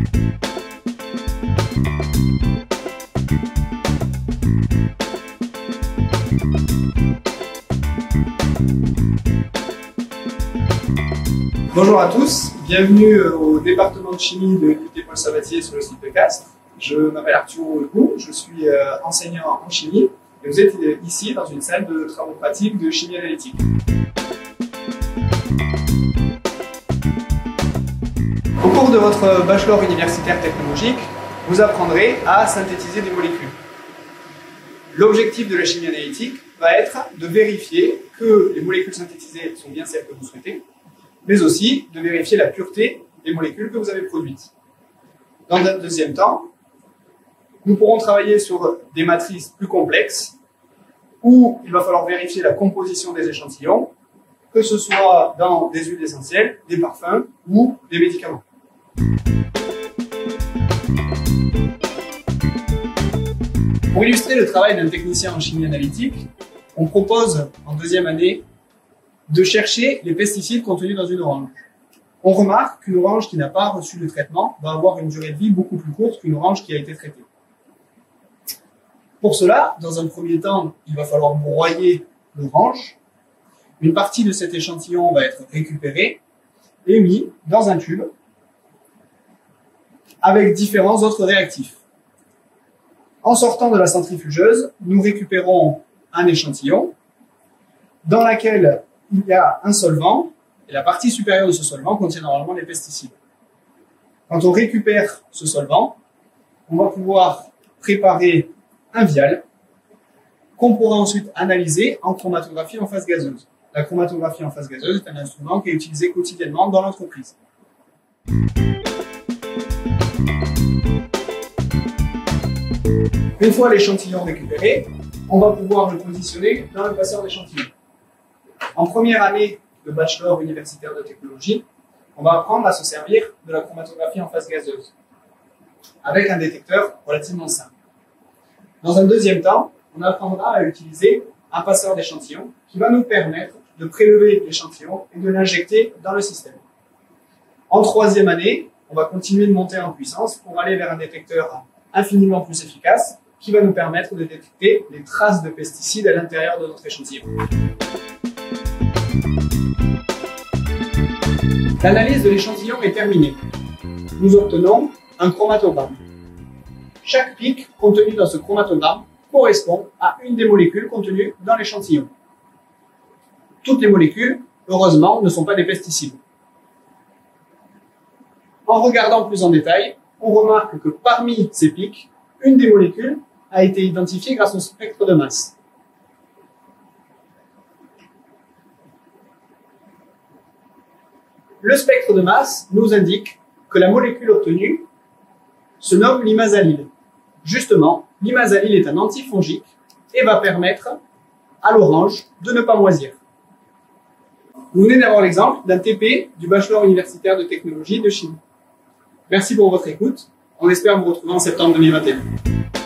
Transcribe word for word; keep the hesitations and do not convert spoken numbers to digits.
Bonjour à tous, bienvenue au département de chimie de l'U T Paul Sabatier sur le site de Castres. Je m'appelle Arthur Lecoux, je suis enseignant en chimie et vous êtes ici dans une salle de travaux pratiques de chimie analytique. Au cours de votre bachelor universitaire technologique, vous apprendrez à synthétiser des molécules. L'objectif de la chimie analytique va être de vérifier que les molécules synthétisées sont bien celles que vous souhaitez, mais aussi de vérifier la pureté des molécules que vous avez produites. Dans un deuxième temps, nous pourrons travailler sur des matrices plus complexes où il va falloir vérifier la composition des échantillons, que ce soit dans des huiles essentielles, des parfums ou des médicaments. Pour illustrer le travail d'un technicien en chimie analytique, on propose en deuxième année de chercher les pesticides contenus dans une orange. On remarque qu'une orange qui n'a pas reçu le traitement va avoir une durée de vie beaucoup plus courte qu'une orange qui a été traitée. Pour cela, dans un premier temps, il va falloir broyer l'orange. Une partie de cet échantillon va être récupérée et mis dans un tube avec différents autres réactifs. En sortant de la centrifugeuse, nous récupérons un échantillon dans lequel il y a un solvant, et la partie supérieure de ce solvant contient normalement les pesticides. Quand on récupère ce solvant, on va pouvoir préparer un vial qu'on pourra ensuite analyser en chromatographie en phase gazeuse. La chromatographie en phase gazeuse est un instrument qui est utilisé quotidiennement dans l'entreprise. Une fois l'échantillon récupéré, on va pouvoir le positionner dans le passeur d'échantillons. En première année de bachelor universitaire de technologie, on va apprendre à se servir de la chromatographie en phase gazeuse, avec un détecteur relativement simple. Dans un deuxième temps, on apprendra à utiliser un passeur d'échantillons qui va nous permettre de prélever l'échantillon et de l'injecter dans le système. En troisième année, on va continuer de monter en puissance pour aller vers un détecteur infiniment plus efficace qui va nous permettre de détecter les traces de pesticides à l'intérieur de notre échantillon. L'analyse de l'échantillon est terminée. Nous obtenons un chromatogramme. Chaque pic contenu dans ce chromatogramme correspond à une des molécules contenues dans l'échantillon. Toutes les molécules, heureusement, ne sont pas des pesticides. En regardant plus en détail, on remarque que parmi ces pics, une des molécules a été identifiée grâce au spectre de masse. Le spectre de masse nous indique que la molécule obtenue se nomme l'imazalyle. Justement, l'imazalyle est un antifongique et va permettre à l'orange de ne pas moisir. Vous venez d'avoir l'exemple d'un T P du bachelor universitaire de technologie de chimie. Merci pour votre écoute. On espère vous retrouver en septembre deux mille vingt et un.